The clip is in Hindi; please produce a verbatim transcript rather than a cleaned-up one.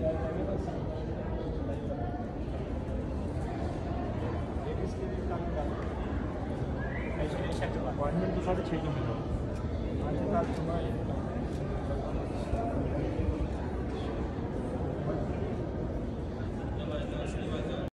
अपॉइंटमेंट तो साढ़े छः की मिला आज रात सुना है